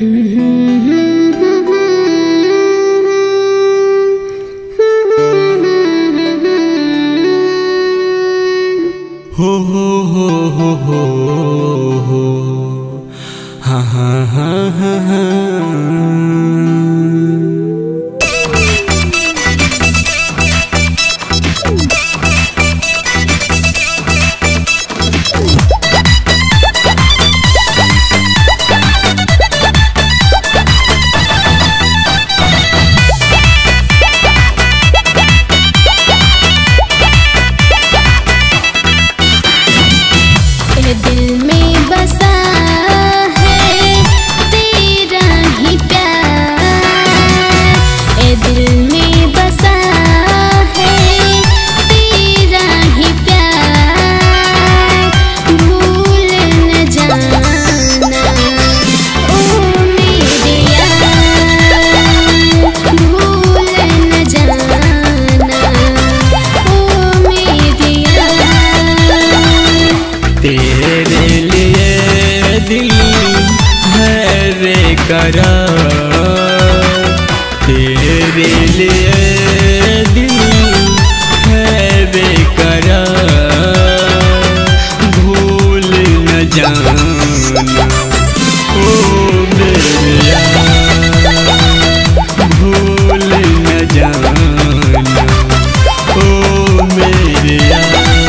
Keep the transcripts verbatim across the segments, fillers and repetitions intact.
हो हो हो हो हो हो हा हा हा हा हा। दिल में बसा है तेरा ही प्यार, ए दिल में बसा है तेरा ही प्यार, भूल न जाना ओ मेरे यार, भूल न जाना ओ मेरे यार। तेरे लिए दिल है बेकरार, तेरे लिए दिल है बेकरार, भूल न जाना ओ मेरे यार, भूल न जाना ओ मेरे यार।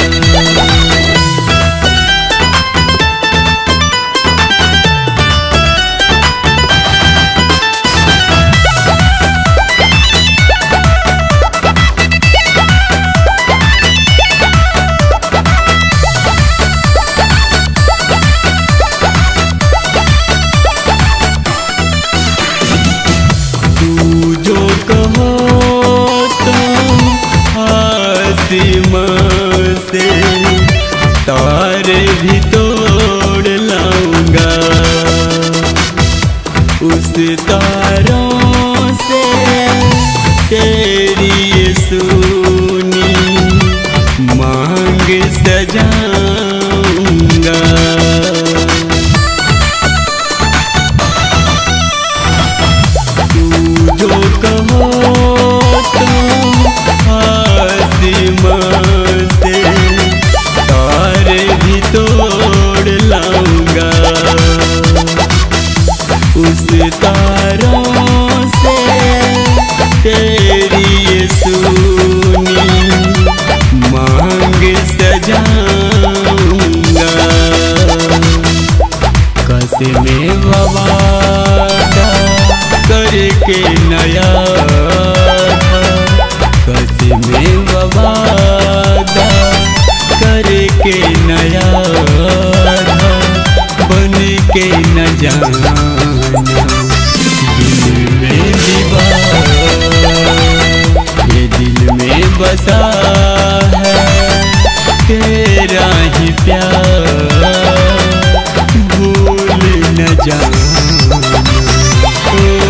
से तारे भी तोड़ लाऊंगा, उस तारों से तेरी ये सुनी मांग सजाऊंगा। तू जो कहो तो आसमां से तारे भी तोड़ लाऊंगा, उस तारों से तेरी ये सुनी मांग सजाऊंगा। कसमें वादा करके नया कसमें वादा करके नया बन के न जाना, दिल में दीवार ये दिल में बसा है तेरा ही प्यार, भूल न जाना।